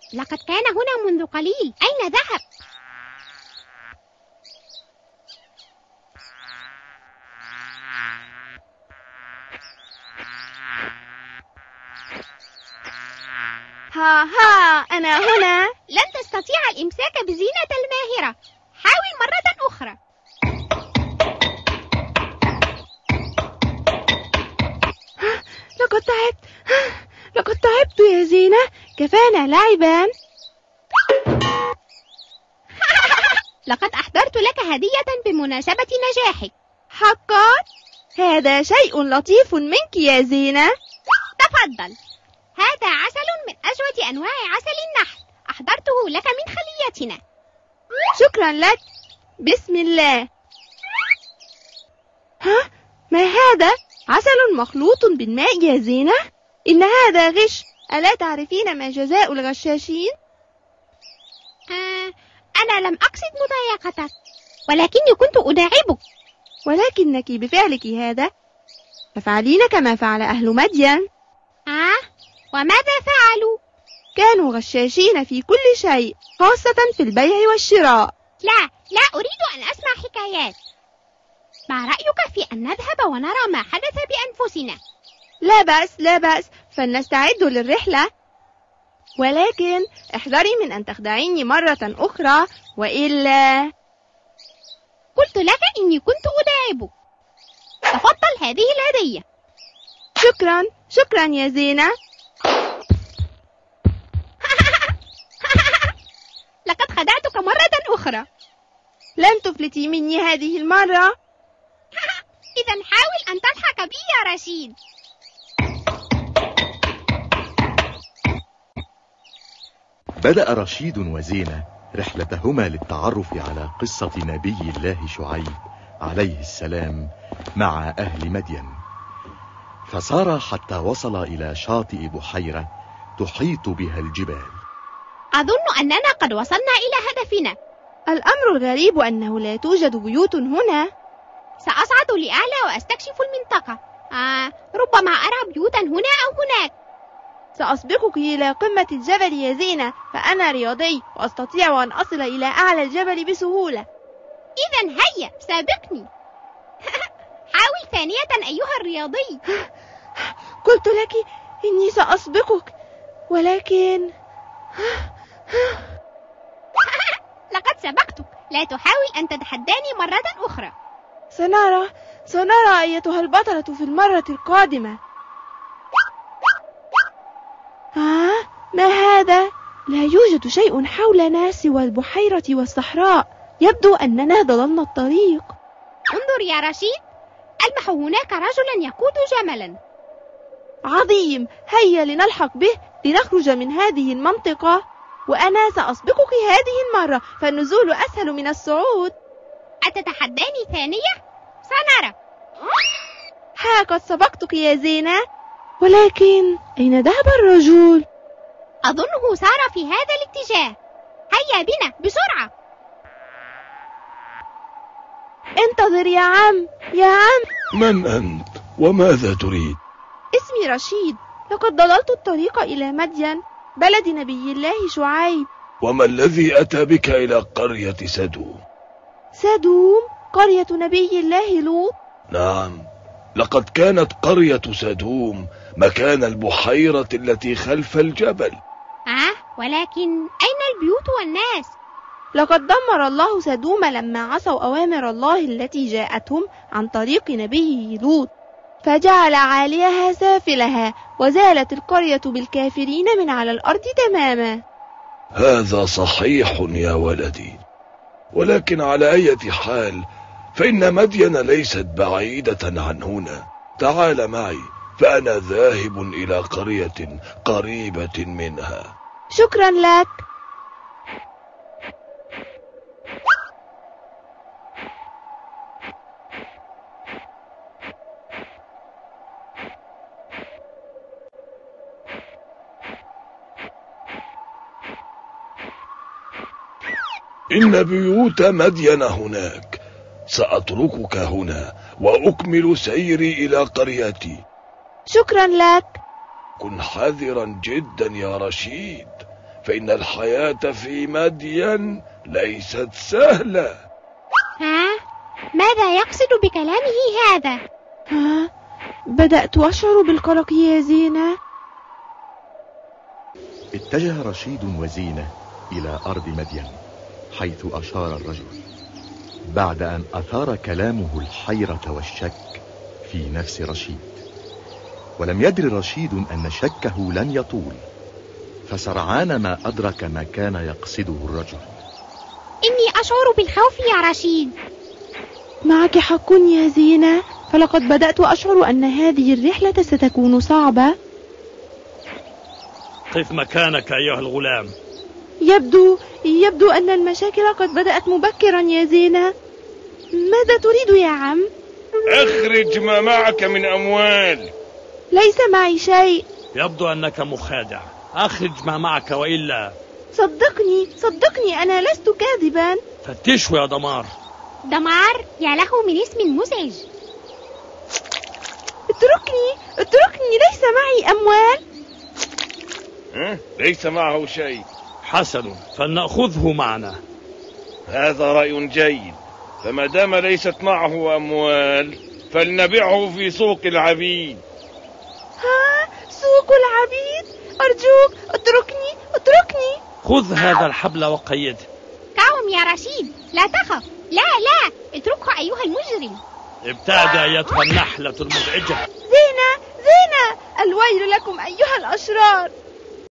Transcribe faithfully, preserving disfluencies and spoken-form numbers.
لقد كان هنا منذ قليل، أين ذهب؟ ها ها أنا هنا. لن تستطيع الإمساك بزينة الماهرة، حاول مرة أخرى. لقد تعبت لقد تعبت يا زينة، كفانا لعبا. لقد أحضرت لك هدية بمناسبة نجاحك. حقا؟ هذا شيء لطيف منك يا زينة. تفضل، هذا عسل من أجود أنواع عسل النحل، أحضرته لك من خليتنا. شكرا لك. بسم الله. ها؟ ما هذا؟ عسل مخلوط بالماء يا زينة؟ إن هذا غش، ألا تعرفين ما جزاء الغشاشين؟ آه، أنا لم أقصد مضايقتك، ولكني كنت أداعبك. ولكنك بفعلك هذا تفعلين كما فعل أهل مدين. آه، وماذا فعلوا؟ كانوا غشاشين في كل شيء، خاصة في البيع والشراء. لا، لا أريد أن أسمع حكايات. ما رأيك في أن نذهب ونرى ما حدث بأنفسنا؟ لا بأس لا بأس، فلنستعد للرحلة. ولكن احذري من أن تخدعيني مرة أخرى، وإلا... قلت لك إني كنت أداعبك. تفضل هذه الهدية. شكرا شكرا يا زينة. لقد خدعتك مرة أخرى. لن تفلتي مني هذه المرة. إذا حاول أن تضحك بي يا رشيد. بدأ رشيد وزينة رحلتهما للتعرف على قصة نبي الله شعيب عليه السلام مع أهل مدين، فسار حتى وصل إلى شاطئ بحيرة تحيط بها الجبال. أظن أننا قد وصلنا إلى هدفنا. الأمر الغريب أنه لا توجد بيوت هنا. سأصعد لأعلى وأستكشف المنطقة. آه، ربما أرى بيوتا هنا أو هناك. سأسبقك إلى قمة الجبل يا زينة، فأنا رياضي وأستطيع أن أصل إلى أعلى الجبل بسهولة. إذا هيا سابقني. حاول ثانية أيها الرياضي. قلت لك إني سأسبقك، ولكن... لقد سبقتك، لا تحاول أن تتحداني مرة أخرى. سنرى سنرى أيتها البطلة في المرة القادمة. آه، ما هذا؟ لا يوجد شيء حولنا سوى البحيرة والصحراء، يبدو أننا ضللنا الطريق. انظر يا رشيد، ألمح هناك رجلا يقود جملا. عظيم، هيا لنلحق به لنخرج من هذه المنطقة، وأنا سأسبقك هذه المرة، فالنزول أسهل من الصعود. أتتحداني ثانية؟ سنرى. ها قد سبقتك يا زينة، ولكن أين ذهب الرجل؟ أظنه سار في هذا الاتجاه. هيا بنا بسرعة. انتظر يا عم يا عم. من أنت وماذا تريد؟ اسمي رشيد، لقد ضللت الطريق إلى مدين بلد نبي الله شعيب. وما الذي أتى بك إلى قرية سدوم؟ سدوم؟ قرية نبي الله لوط؟ نعم، لقد كانت قرية سدوم مكان البحيرة التي خلف الجبل. آه، ولكن أين البيوت والناس؟ لقد دمر الله سدوم لما عصوا أوامر الله التي جاءتهم عن طريق نبيه لوط، فجعل عاليها سافلها، وزالت القرية بالكافرين من على الأرض تماما. هذا صحيح يا ولدي، ولكن على أي حال فإن مدين ليست بعيدة عن هنا. تعال معي فأنا ذاهب إلى قرية قريبة منها. شكرا لك. إن بيوت مدين هناك. سأتركك هنا وأكمل سيري إلى قريتي. شكرا لك. كن حذرا جدا يا رشيد، فإن الحياة في مدين ليست سهلة. ها؟ ماذا يقصد بكلامه هذا؟ ها؟ بدأت أشعر بالقلق يا زينة. اتجه رشيد وزينة إلى أرض مدين حيث أشار الرجل، بعد أن أثار كلامه الحيرة والشك في نفس رشيد. ولم يدر رشيد أن شكه لن يطول، فسرعان ما أدرك ما كان يقصده الرجل. إني أشعر بالخوف يا رشيد. معك حق يا زينة، فلقد بدأت أشعر أن هذه الرحلة ستكون صعبة. قف مكانك أيها الغلام. يبدو يبدو أن المشاكل قد بدأت مبكرا يا زينة. ماذا تريد يا عم؟ اخرج ما معك من أموال. ليس معي شيء. يبدو أنك مخادع. أخرج ما معك وإلا. صدقني صدقني أنا لست كاذبا. فتشوا يا دمار. دمار؟ يا له من اسم مزعج. اتركني اتركني ليس معي أموال. أه؟ ليس معه شيء. حسن، فلنأخذه معنا. هذا رأي جيد، فما دام ليست معه أموال فلنبيعه في سوق العبيد. ها؟ سوق العبيد؟ أرجوك اتركني اتركني. خذ هذا الحبل وقيده. قاوم يا رشيد، لا تخف. لا لا اتركه أيها المجرم. ابتعد أيتها النحلة المزعجة. زينة زينة، الويل لكم أيها الأشرار.